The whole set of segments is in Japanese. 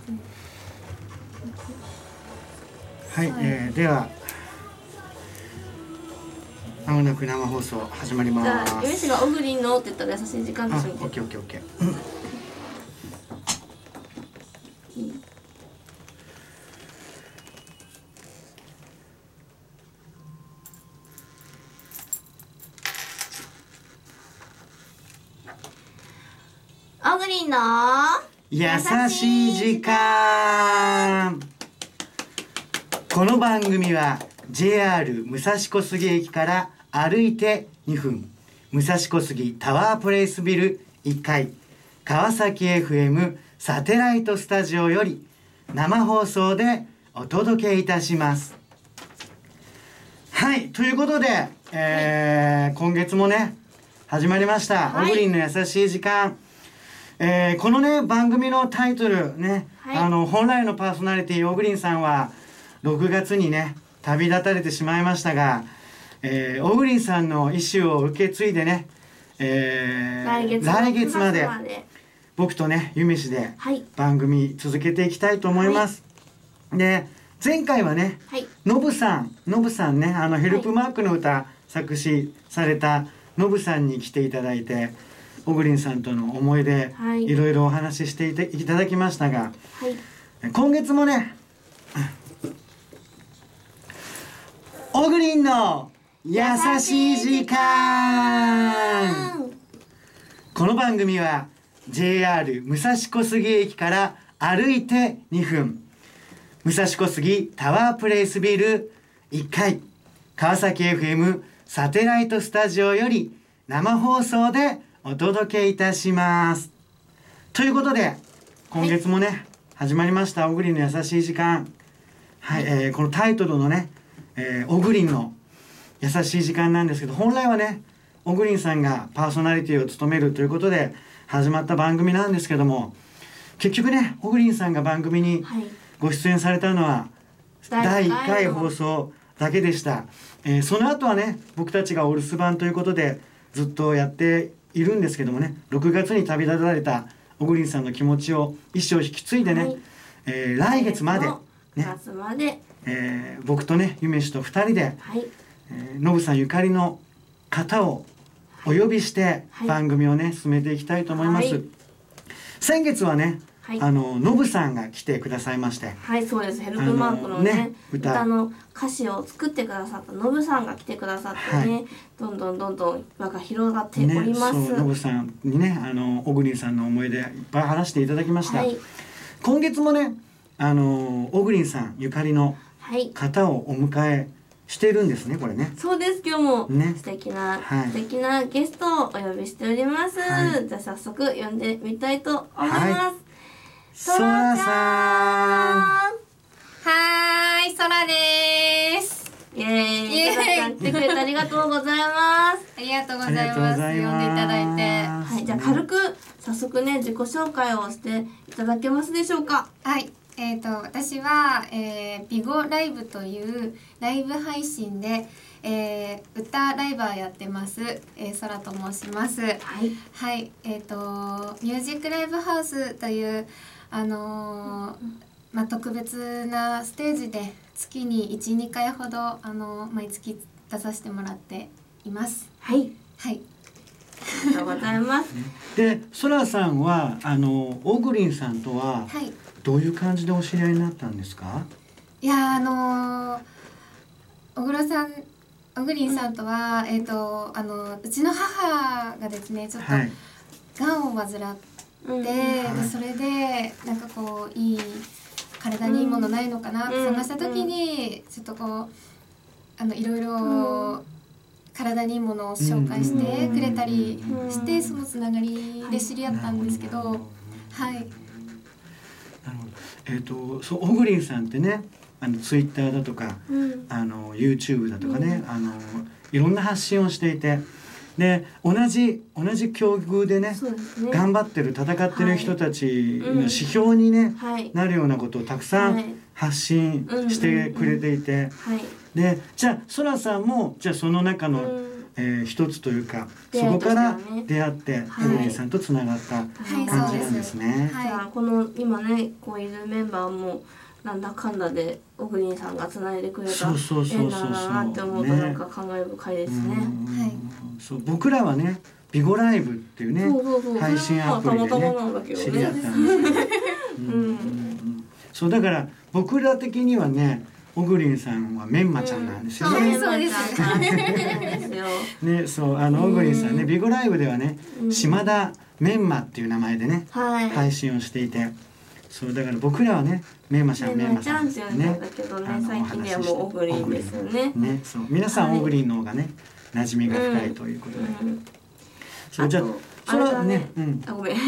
はい、ではまもなく生放送始まります。 じゃあ、ゆめしがオグリンのって言ったら優しい時間でしょ。 オッケーオッケーオッケー。 オグリンの優しい時間。この番組は JR 武蔵小杉駅から歩いて2分、武蔵小杉タワープレイスビル1階、川崎 FM サテライトスタジオより生放送でお届けいたします。はい、ということで、今月もね始まりました、オグリンの優しい時間。このね番組のタイトルね、本来のパーソナリティオグリンさんは6月にね旅立たれてしまいましたが、オグリンさんの意思を受け継いでね、来月まで僕とねゆめしで番組続けていきたいと思います。で、前回はね、のぶさんね、ヘルプマークの歌作詞されたのぶさんに来ていただいて、オグリンさんとの思い出、いろいろお話ししていただきましたが、今月もねオグリンの優しい時間。この番組は JR 武蔵小杉駅から歩いて2分、武蔵小杉タワープレイスビル1階、川崎 FM サテライトスタジオより生放送でお届けいたします。ということで今月もね、始まりましたオグリンの優しい時間。このタイトルのね、オグリンの優しい時間なんですけど、本来はねオグリンさんがパーソナリティを務めるということで始まった番組なんですけども、結局ねオグリンさんが番組にご出演されたのは第1回放送だけでした。その後はね僕たちがお留守番ということでずっとやっているんですけどもね、6月に旅立たれたオグリンさんの気持ちを一生引き継いでね、来月までね、僕とねゆめしと2人で、のぶさんゆかりの方をお呼びして番組をね進めていきたいと思います。先月はね、のぶさんが来てくださいまして、 そうです。ヘルプマークのね歌の歌詞を作ってくださったのぶさんが来てくださってね、どんどん輪が広がっております。 のぶさんにねオグリンさんの思い出いっぱい話していただきました。今月もねオグリンさんゆかりの方をお迎えしてるんですね、これね。 そうです。今日も素敵なゲストをお呼びしております。じゃあ早速呼んでみたいと思います。 そらさん。 そらです。 イエーイ。そらちゃん来てくれてありがとうございます。 ありがとうございます。呼んでいただいて。 じゃあ軽く早速ね自己紹介をしていただけますでしょうか。 私は、ビゴライブというライブ配信で、歌ライバーやってます、そらと申します。ミュージックライブハウスという特別なステージで月に 1,2 回ほど毎月出させてもらっています。 ありがとうございます。 で、そらさんはオグリンさんとはどういう感じでお知り合いになったんですか？ いや小倉さん、オグリンさんとはうちの母がですねちょっとがんを患って、それでなんかこういい体にいいものないのかなって探した時にちょっとこういろいろ体にいいものを紹介してくれたりして、そのつながりで知り合ったんですけど、 オグリンさんってねツイッターだとか、YouTube だとかね、いろんな発信をしていて、で同じ境遇でね頑張ってる戦ってる人たちの指標にね、なるようなことをたくさん発信してくれていて、でじゃあそらさんもじゃあその中の一つというか、 出会いそことからしてはね出会ってはいオグリンさんとつながったはい感じなんですね。 はいじゃあこの今ねこういるメンバーもなんだかんだでオグリンさんがつないでくれたそうそうそうそう縁なんだなって思うとねなんか感慨深いですね。 はいそう僕らはねビゴライブっていうねそうそうそう。 配信アプリでねたまたまなんだけど知り合っね。 たんですよ。そうだから僕ら的にはねオグリンさんはメンマちゃんなんですよね。 そうですそうですよ。 ねそうオグリンさんねビゴライブではねうん島田メンマっていう名前でねはい。 配信をしていて、そうだから僕らはねメンマちゃんメンマちゃんちゃんって呼んだんだけどね、最近ではもうオグリンですよね。 ねそう皆さんはいオグリンの方がね馴染みが深いということで、 うんそうじゃあそれはあれだねうんあごめん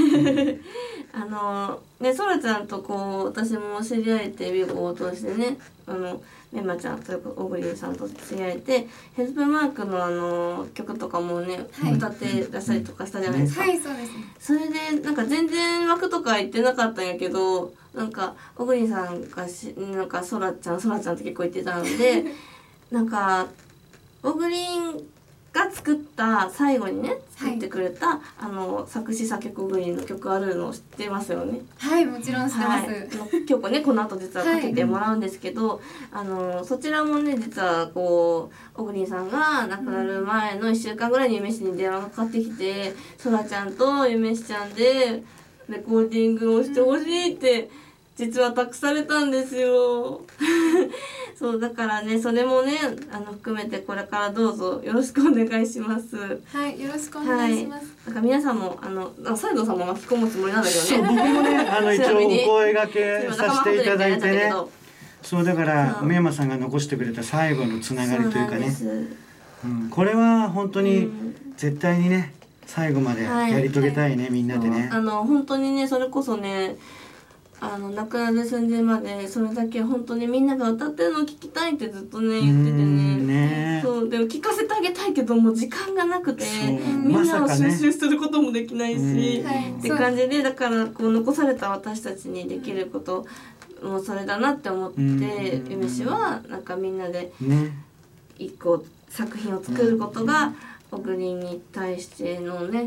ねそらちゃんとこう私も知り合えてビゴを通してねメンマちゃんというかオグリンさんと知り合えてヘルプマークの曲とかもね、 はい歌ってらっしゃりとかしたじゃないですか、 はいそうですね。 それでなんか全然枠とか行ってなかったんやけどなんかオグリンさんがなんかそらちゃんって結構言ってたのでなんかオグリンが作った最後にね作ってくれた、作詞作曲オグリンの曲あるの知ってますよね。 はいもちろん知ってます。 はい、今日ねこの後実はかけてもらうんですけど、そちらもね実はこうオグリンさんが亡くなる前の1週間ぐらいにゆめしに電話がかかってきてそらちゃんとゆめしちゃんでレコーディングをしてほしいって実は託されたんですよそうだからねそれもね含めてこれからどうぞよろしくお願いしますはいよろしくお願いします。 だから皆さんも西藤さんも巻き込むつもりなんだけそうどね僕もね一応ちなみにお声掛けさせていただいてねそうだからそう梅山さんが残してくれた最後のつながりというかねそうなんですこれは本当にうん絶対にね最後までやり遂げたいね、みんなでね。 本当にねそれこそね亡くなる寸前までそれだけ本当にみんなが歌ってるのを聞きたいってずっとね言っててねそうでも聞かせてあげたいけどもう時間がなくてみんなを収集することもできないし、って感じでだからこう残された私たちにできることもそれだなって思ってゆめしはなんかみんなで一個作品を作ることがオグリンに対してのね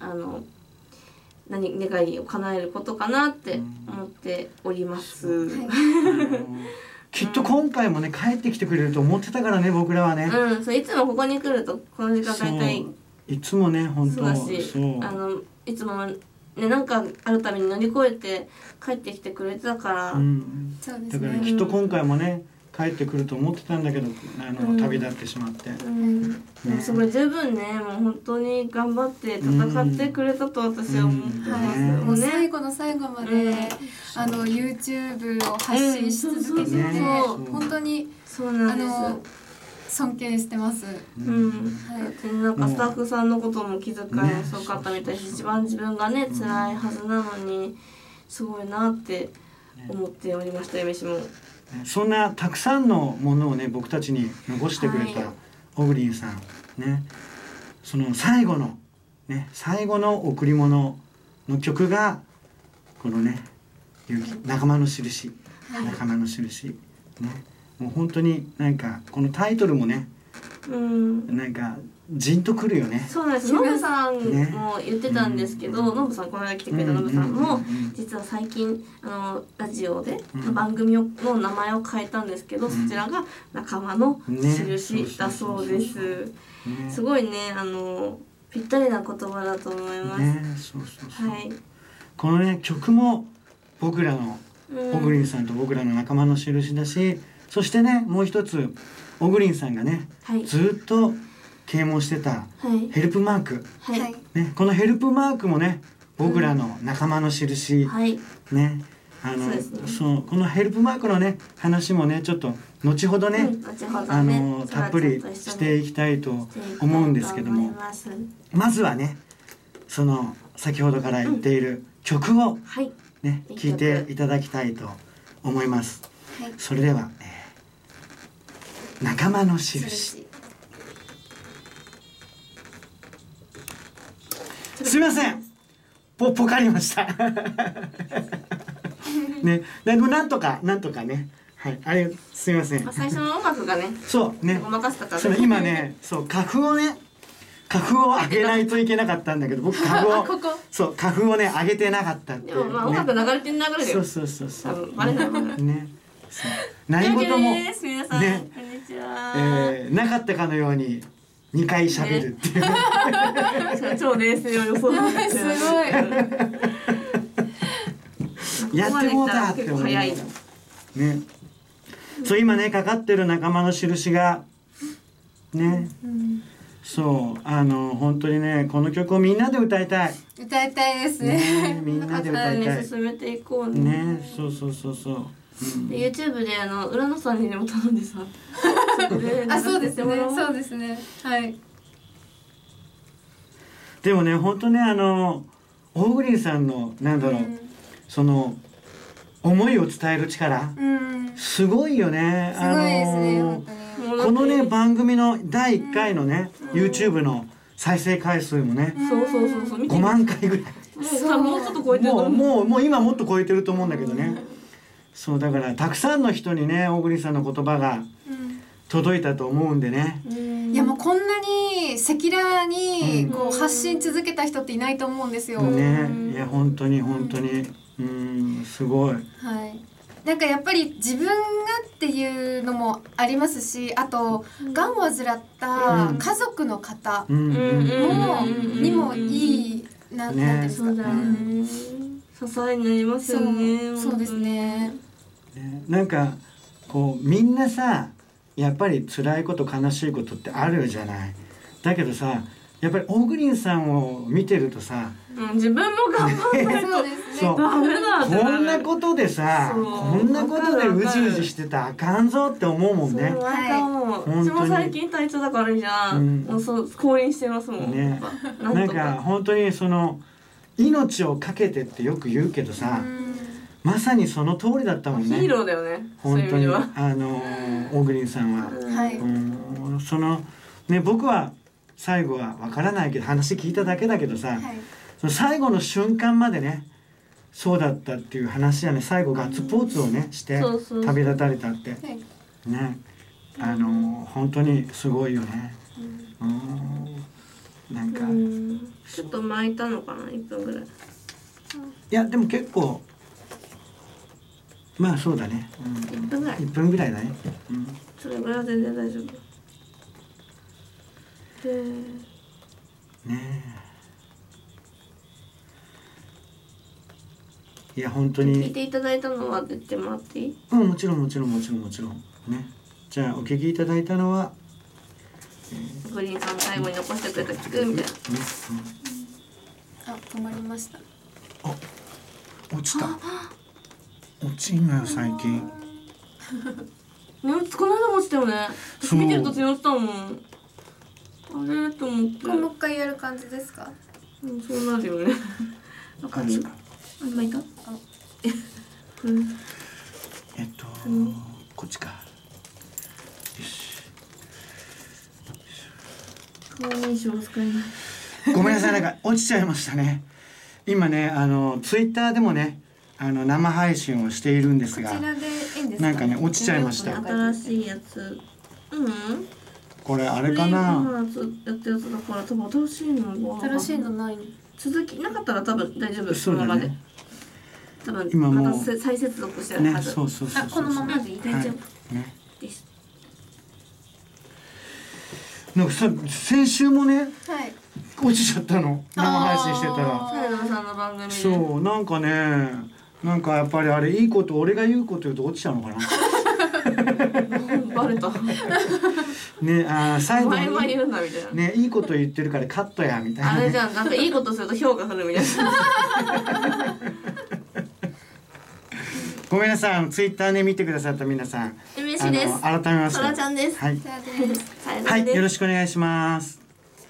願いを叶えることかなって思っております。 きっと今回もね帰ってきてくれると思ってたからね僕らはね。 そういつもここに来るとこの時間大体いつもね本当そうだしいつもねなんかあるために乗り越えて帰ってきてくれてたから。 そうですね。 だからきっと今回もね帰ってくると思ってたんだけど旅立ってしまって。 でもすごい十分ねもう本当に頑張って戦ってくれたと私は思ってます。 もう最後の最後までYouTube を発信し続けてて本当にそうなんです尊敬してます。 なんかスタッフさんのことも気遣い遅かったみたいし一番自分がね辛いはずなのにすごいなって思っておりましたゆめしも。 そんなたくさんのものをね僕たちに残してくれたオグリンさんねその最後の贈り物の曲がこのね仲間の印仲間の印ねもう本当になんかこのタイトルもねなんかジンとくるよね。 そうなんです。ノブさんも言ってたんですけど、ノブさんこの間来てくれたノブさんも実は最近ラジオで番組の名前を変えたんですけど、そちらが仲間の印だそうです。すごいねぴったりな言葉だと思います。はい。 このね曲も僕らのオグリンさんと僕らの仲間の印だし、そしてねもう一つオグリンさんがねずっと啓蒙してたヘルプマーク、ね、このヘルプマークもね僕らの仲間の印、ねこのヘルプマークのね話もねちょっと後ほどね、たっぷりしていきたいと思うんですけどもまずはねその先ほどから言っている曲をね、聴いていただきたいと思います。それでは、仲間の印。すみませんポカりましたね、でもなんとかねはいすみません最初の音楽がねそうねごまかしたから今ねそう楽譜をね花粉を上げないといけなかったんだけど、僕花粉をそう花粉をね上げてなかったって、 でもまあ音楽流れてる流れだよ。 そう多分バレないバレないね。何事も皆さん、 ね、 こんにちは。 なかったかのように2回喋るっていう、 超冷静を装ってすごい。 やってもうたって思うね。そう今ねかかってる仲間の印がね、そう本当にねこの曲をみんなで歌いたい。 歌いたいですね。 みんなで歌いたい。 進めていこうね。 ね、そう。 で YouTube で浦野さんにでも頼んでさ。 あ、そうですね。そうですね。はい。 でもね本当ねオーグリンさんのなんだろう、その思いを伝える力、すごいよね。 すごいですね。本当に。 このね番組の第1回のね、YouTube の再生回数もね、 そう 5万回ぐらい。 もうちょっと超えてると思う。もう今もっと超えてると思うんだけどね。そうだからたくさんの人にねオーグリンさんの言葉が届いたと思うんでね。 いやもうこんなに赤裸々にこう発信続けた人っていないと思うんですよ。 ね、いや本当にすごい。 はい。なんかやっぱり自分がっていうのもありますし、あとがんを患った家族の方にもいいなんていうんですか。 支えになりますよね。 そうですね。 なんかこうみんなさやっぱり辛いこと悲しいことってあるじゃない。だけどさやっぱりオーグリンさんを見てるとさ、 自分も頑張らないとダメだってなる。 こんなことでさこんなことでうじうじしてたらあかんぞって思うもんね。 うちも最近体調だからじゃん、もう降臨してますもんね。なんか本当にその命をかけてってよく言うけどさ、まさにその通りだったもんね。 ヒーローだよね。 本当にオーグリンさんは、そのね僕は最後は分からないけど話聞いただけだけどさ、その最後の瞬間までねそうだったっていう話はね最後ガッツポーズをねして旅立たれたってね本当にすごいよね。なんかちょっと巻いたのかな1分ぐらい。いやでも結構まあそうだね。 1分ぐらい。 1分ぐらいだね。 それぐらいは全然大丈夫。 ねえ。いや本当に。 聞いていただいたのは言ってもらっていい？ もちろんね。じゃあお聞きいただいたのは。 グリーンさん最後に残してくれた曲みたいな。 あ、止まりました。 あ、落ちた。落ちんのよ最近。 ね、この間も落ちたよね。見てると強ったもん。あれと思って。 もう一回やる感じですか？ そうなるよね。わかる。今いた？ こっちか。よし。 顔認証を使えない。 ごめんなさいなんか落ちちゃいましたね。今ねツイッターでもね生配信をしているんですが、 こちらでいいんですか？ なんかね落ちちゃいました。 新しいやつ。 これあれかな。 今やってるやつだから多分新しいのは。 新しいのない。 続きなかったら多分大丈夫。そのままで。多分今もうまた再接続してるはず。 そうこのままでいい。 大丈夫です。 なんか先週もねはい。 落ちちゃったの生配信してたら。 サイドさんの番組で。 そうなんかねなんかやっぱりあれいいこと俺が言うこと言うと落ちちゃうのかな。 バレた。 ね最後前は言うんだみたいな。 ねいいこと言ってるからカットやみたいな、ね。 あれじゃんなんかいいことすると評価するみたいな。 ごめんなさいツイッターね見てくださった皆さん嬉しいです。 改めましてそらちゃんです。 はいはいよろしくお願いします。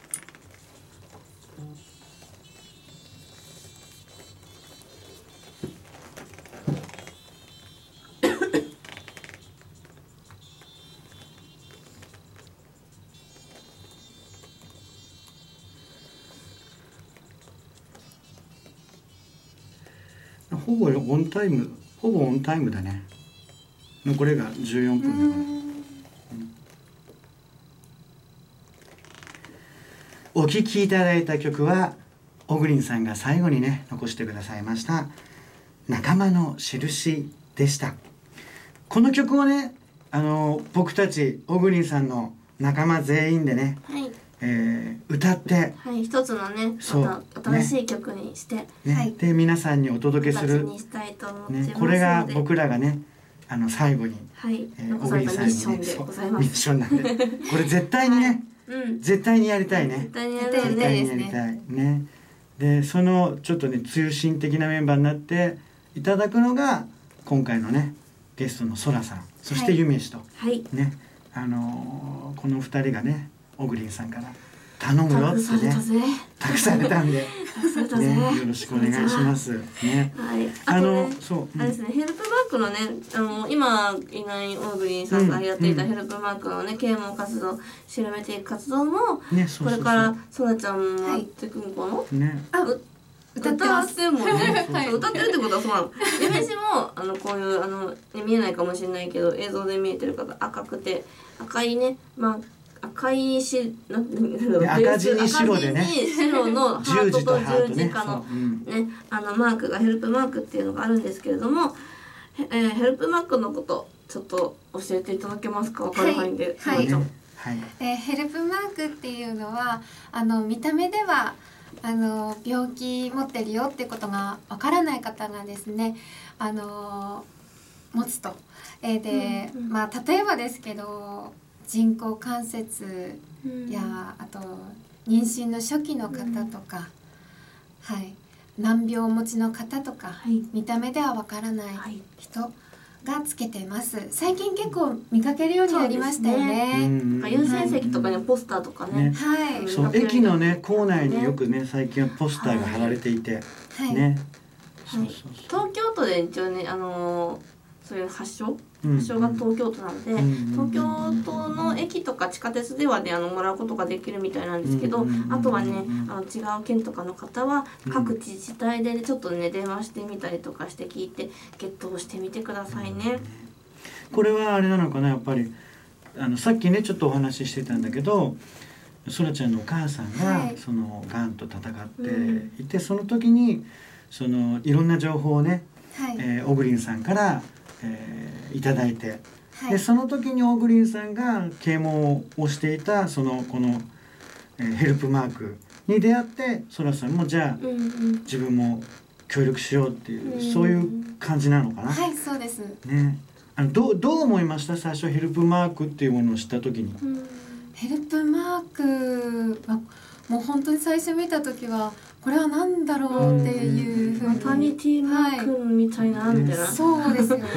ほぼオンタイムだね。これが14分だから。 お聴きいただいた曲はオグリンさんが最後にね残してくださいました仲間の印でした。この曲をね僕たちオグリンさんの仲間全員でね、 はい、 歌って、 はい、一つのねまた新しい曲にして、 ねはい、 で皆さんにお届けする、 にしたいと思ってますので、 これが僕らがね最後に、 はい、 オグリンさんにねミッションなんでこれ絶対にね、絶対にやりたいね。 絶対にやりたいですね。でそのちょっとね中心的なメンバーになっていただくのが今回のねゲストのソラさん、そしてユメシと、 はい、 ねこの2人がねオグリンさんから頼むよってね託されたんで、ね、よろしくお願いしますね。 はい、あとね、あれですね、ヘルプマークのね今いないオグリンさんがやっていたヘルプマークのね啓蒙活動、調べていく活動も、ね、これからソラちゃんもやっていくのかな、ね、歌ってるもんねはい、歌ってるってことはそうなの。ゆめしもこういう見えないかもしれないけど映像で見えてる方、赤くて赤いね、赤い赤字に白でね、 白のハートと十字架のねマークがヘルプマークっていうのがあるんですけれども、ヘルプマークのことちょっと教えていただけますか。分かる範囲で。 はい、ヘルプマークっていうのは見た目では病気持ってるよってことがわからない方がですね持つと、で、例えばですけど人工関節や、あと妊娠の初期の方とか、はい、難病をお持ちの方とか、見た目ではわからない人がつけてます。最近結構見かけるようになりましたよね。 優先席とかにポスターとかね。 はい。そう駅のね構内によくね最近はポスターが貼られていて、ね。 東京都で一応ねそういう発祥が東京都なので、東京都の駅とか地下鉄ではねもらうことができるみたいなんですけど、あとはね違う県とかの方は各自治体で、ね、ちょっとね電話してみたりとかして聞いてゲットをしてみてくださいね。 これはあれなのかな、やっぱりさっきねちょっとお話ししてたんだけど、そらちゃんのお母さんがそのがんと闘っていて、その時にいろんな情報をね、オグリンさんからいただいて、でその時にオグリンさんが啓蒙をしていたこのヘルプマークに出会って、そらさんもじゃあ自分も協力しようっていう、そういう感じなのかな。 はい、そうですね。どう思いました？最初ヘルプマークっていうものを知った時に。 ヘルプマークはもう本当に最初見た時はこれは何だろうっていうふうに、 マタニティマークみたいなみたいな、 そうですよね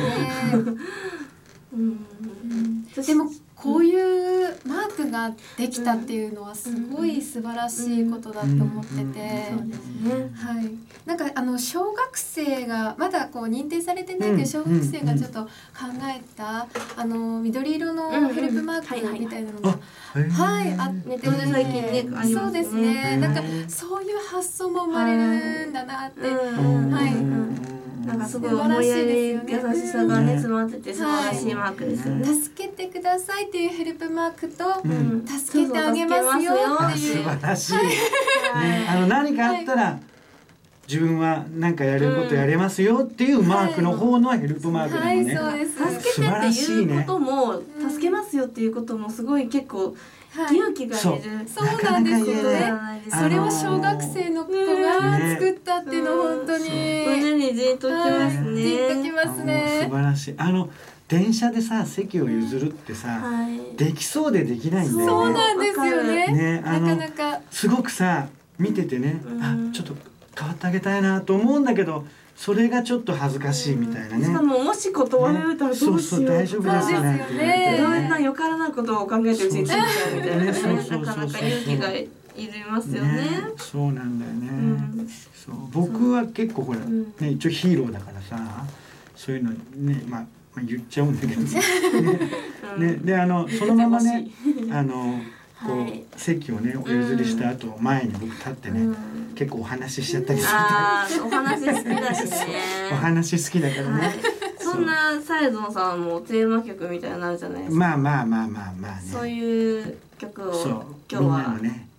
でもこういうマークができたっていうのはすごい素晴らしいことだと思ってて、なんか小学生がまだこう認定されてないけど小学生がちょっと考えた緑色のヘルプマークみたいなのがあって最近ねありますね。 そうですね。なんかそういう発想も生まれるんだなって、 なんかすごい思いやり優しさがね詰まってて素晴らしいマークですよね。 助けてくださいっていうヘルプマークと、助けてあげますよっていう。 素晴らしい。何かあったら自分は何かやることやれますよっていうマークの方のヘルプマークでもね。 助けてっていうことも助けますよっていうこともすごい結構勇気がいる。 そうなんですよね。それを小学生の子が作ったっていうの本当に胸にじんときますね。 じんときますね。 素晴らしい。電車でさ席を譲るってさ、できそうでできないんだよね。 そうなんですよね。なかなかすごくさ見ててね、ちょっと変わってあげたいなと思うんだけど、それがちょっと恥ずかしいみたいなね。 しかももし断られたらどうしよう。 そう大丈夫ですよね。 いろんなよからないことを考えてるうちについちゃうみたいなね。なかなか勇気がいりますよね。 そうなんだよね。そう僕は結構ほらね一応ヒーローだからさ、そういうのね言っちゃうんだけどね。でそのままねこう席をねお譲りした後前に僕立ってね結構お話ししちゃったりする。 お話好きだしね。 お話好きだからね。 そんなサイゾンさんもテーマ曲みたいなのあるじゃないですか。 まあね。 そういう曲を今日は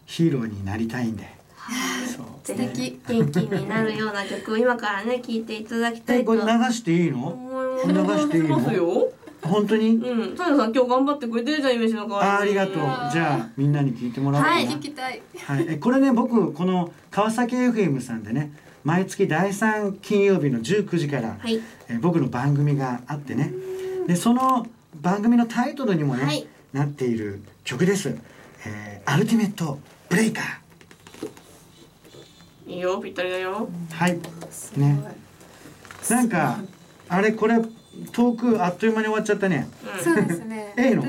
ヒーローになりたいんで、 そうぜひ元気になるような曲を今からね聴いていただきたいと。 これ流していいの？流していいの？本当に？ うん。タイさん今日頑張ってくれてるじゃん、イメージの代わりに。 ありがとう。じゃあみんなに聞いてもらおうかな。 はい、聞きたい。 はい。これね、僕この川崎 FM さんでね、毎月第3金曜日の19時から、 はい、 僕の番組があってね、でその番組のタイトルにもね、 はい、 なっている曲です。アルティメットブレイカー。いいよ、ぴったりだよ。 はい。ね。なんかあれこれトークあっという間に終わっちゃったね。 そうですね。 の。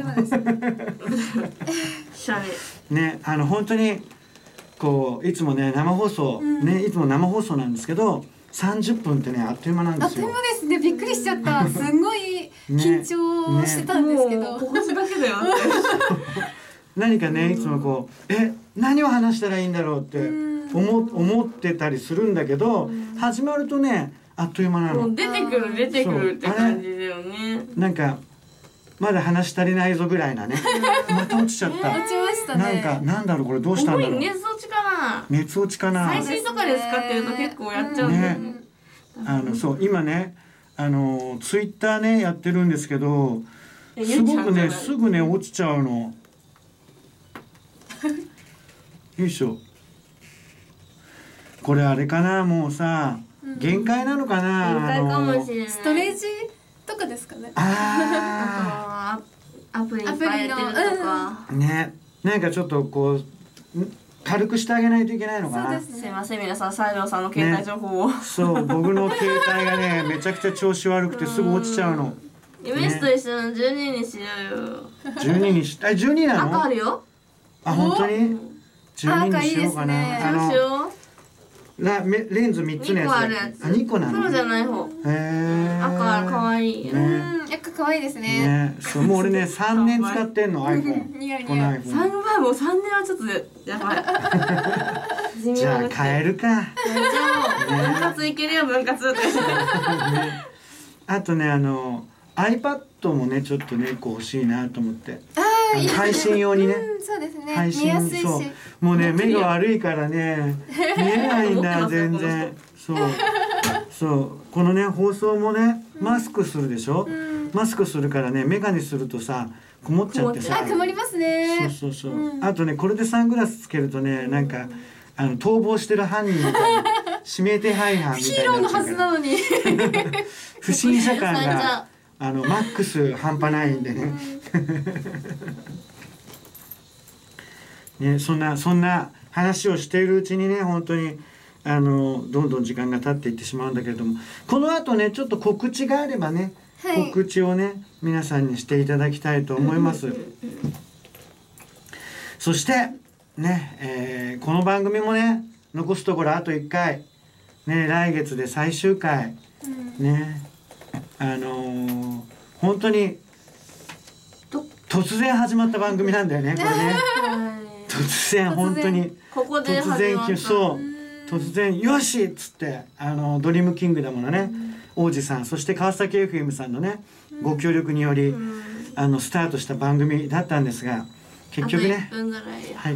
ね、本当にこういつもね生放送、ねいつも生放送なんですけど、30分ってねあっという間なんですよ。 あっという間ですね。びっくりしちゃった。すごい緊張してたんですけど。 ここだけだよ。 何かねいつもこう何を話したらいいんだろうって思ってたりするんだけど、始まるとねあっという間なの。 もう出てくるって感じだよね。 なんかまだ話足りないぞぐらいなね。また落ちちゃった。 落ちましたね。 なんだろうこれどうしたんだろう。 熱落ちかな。 熱落ちかな。 最新とかで使ってると結構やっちゃうね。 そう今ねツイッターねやってるんですけど、すごくねすぐね落ちちゃうの。よいしょ。これあれかな、もうさ限界なのかな。 限界かもしれない。 ストレージとかですかね。 アプリに変えてるとか。 ね、なんかちょっとこう軽くしてあげないといけないのかな。 すいません皆さん、西条さんの携帯情報を。 そう僕の携帯がねめちゃくちゃ調子悪くてすぐ落ちちゃうの。 夢氏と一緒の12にしようよ。 12にし12なの？ 赤あるよ。 あ本当に？12にしようかな。レンズ3つのやつ。2個なの？ 黒じゃない方。赤可愛い。 赤可愛いですね。 そうもう俺ね3年使ってんの iPhone。この iPhone。 もう3年はちょっとやばい。 じゃあ変えるか。 じゃあ分割いけるよ分割。 あとねiPad もねちょっとねこう欲しいなと思って。配信用にね。 そうですね。 配信そうもうね目が悪いからね見えないんだ全然。そうこのね放送もねマスクするでしょ。マスクするからね眼鏡するとさ曇っちゃってさ。 曇りますね。 そう。あとねこれでサングラスつけるとねなんか逃亡してる犯人みたいな指名手配犯みたいな。 ヒーローのはずなのに。 不審者感がマックス半端ないんでね。ね、そんな話をしているうちにね本当にどんどん時間が経っていってしまうんだけれども、この後ねちょっと告知があればね、告知をね皆さんにしていただきたいと思います。そしてね、この番組もね残すところあと1回ね、来月で最終回ね、本当に突然始まった番組なんだよねこれね。突然本当にここで突然よしっつってドリームキングダムのね王子さん、そして川崎 FM さんのねご協力によりスタートした番組だったんですが、結局ねはい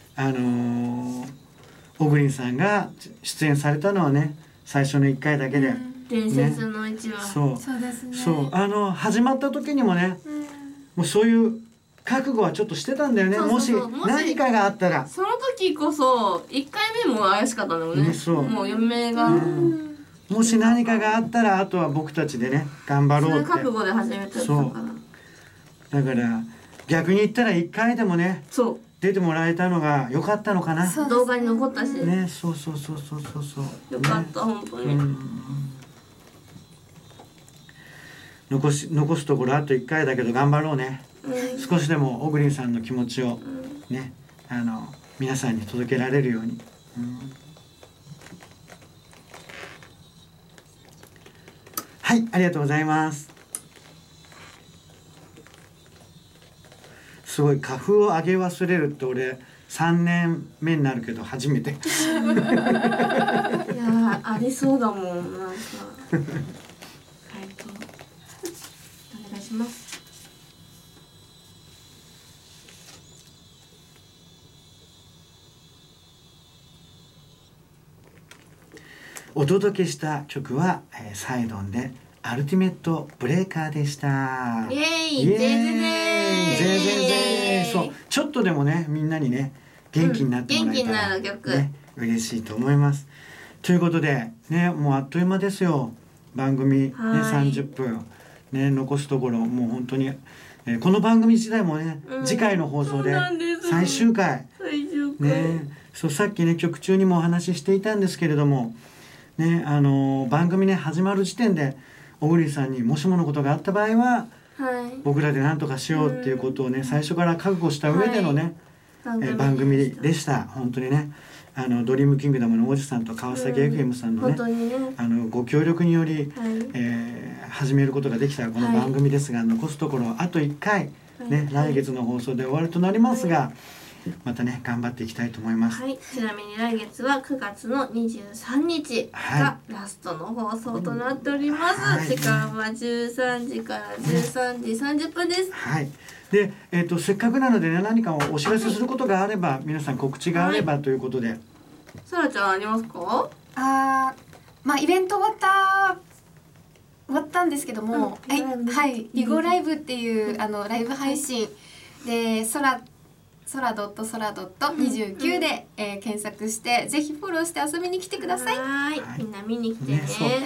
オグリンさんが出演されたのはね最初の1回だけで、 伝説の1話。 そうですね。 始まった時にもねもうそういう覚悟はちょっとしてたんだよね。もし何かがあったら。 その時こそ1回目も怪しかったんだもんね。もう嫁が、 もし何かがあったらあとは僕たちでね頑張ろうって。 覚悟で始めたから。 だから逆に言ったら1回でもね出てもらえたのが良かったのかな。 動画に残ったしね。そうよかった、本当に。 残すところあと1回だけど頑張ろうね。少しでもオグリンさんの気持ちをね皆さんに届けられるように。はい、ありがとうございます。すごい花粉を上げ忘れるって俺3年目になるけど初めて。いやありそうだもんなんか。お願いします。 お届けした曲は、サイドンでアルティメットブレーカーでした。 イエーイ、ぜーぜーぜー。 そう、ちょっとでもねみんなにね元気になってもらえたら、 元気になる曲、 ね、嬉しいと思います。ということでね、もうあっという間ですよ。番組ね30分ね残すところもう本当に、この番組自体もね、次回の放送で最終回ね、そうさっきね曲中にもお話ししていたんですけれどもね、番組ね始まる時点で小栗さんにもしものことがあった場合は、僕らで何とかしようっていうことをね最初から覚悟した上でのね、番組でした。本当にねドリームキングダムの王子さんと川崎 FM さんのね、ご協力により、始めることができたこの番組ですが、残すところあと1回、ね来月の放送で終わりとなりますが、またね頑張っていきたいと思います。 ちなみに来月は9月の23日がラストの放送となっております。時間は13時から13時30分です。 で、せっかくなのでね何かお知らせすることがあれば、皆さん告知があればということで。 さらちゃんありますか？ イベント終わったんですけども、ビゴライブっていうライブ配信で空.29 で、検索してぜひフォローして遊びに来てください。 みんな見に来てね。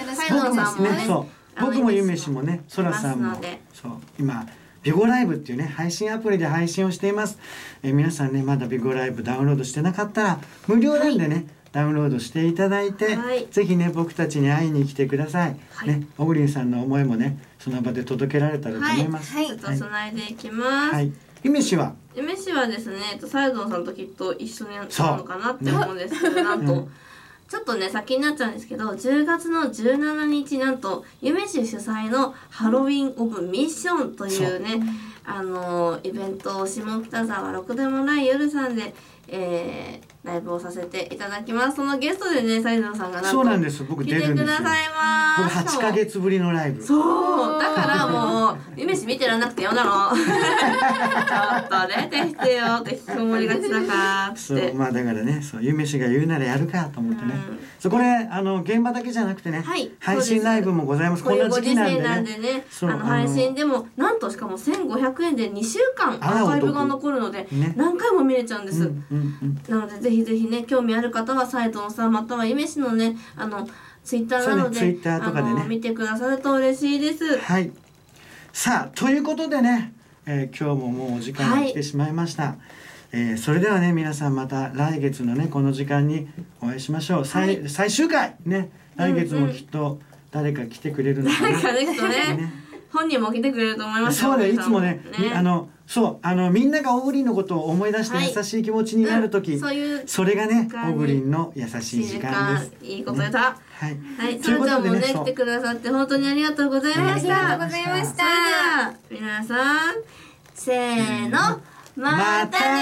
僕もゆめしもね、そらさんもそう今ビゴライブっていうね配信アプリで配信をしています。皆さんねまだビゴライブダウンロードしてなかったら無料なんでね、ダウンロードしていただいて、ぜひね僕たちに会いに来てください。ね、小栗さんの思いもねその場で届けられたらと思います。 ちょっとつないでいきます。 ゆめしはですね、サイドンさんときっと一緒にやるのかなって思うんですけど、なんとちょっとね先になっちゃうんですけど、10月の17日なんとゆめし主催のハロウィンオブミッションというねイベントを下北沢ろくでもない夜さんで、ライブをさせていただきます。そのゲストでねサイドンさんがなんと来てくださいます。 8ヶ月ぶりのライブ。 そうだからもうゆめし見てらんなくてよなのちょっと出てきてよって引きこもりがちだからって。 そうだからね、そうゆめしが言うならやるかと思ってね、これ現場だけじゃなくてね、配信ライブもございます。こんな時期なんでね、 配信でもなんとしかも1500円で2週間アーカイブが残るので、何回も見れちゃうんです。なのでぜひぜひね興味ある方はサイドンさんまたはゆめしのねツイッターなので、 ツイッターとかでね見てくださると嬉しいです。 さあということでね、今日ももうお時間が来てしまいました。それではね皆さんまた来月のねこの時間にお会いしましょう。最終回ね、来月もきっと誰か来てくれるのかな。 誰かね本人も来てくれると思いますよ。 そうね、いつもねみんながオグリンのことを思い出して優しい気持ちになる時、それがねオグリンの優しい時間です。 いいこと言った。それじゃあもね来てくださって本当にありがとうございました。それでは皆さんせーの、また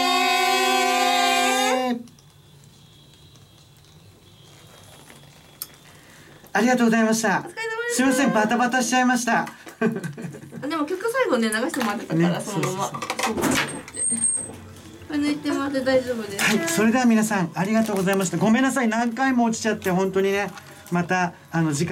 ね。 ありがとうございました。すみませんバタバタしちゃいました。 でも曲最後ね流してもらってたからそのままこれ抜いてもらって大丈夫です。 それでは皆さんありがとうございました。ごめんなさい何回も落ちちゃって本当にね、また次回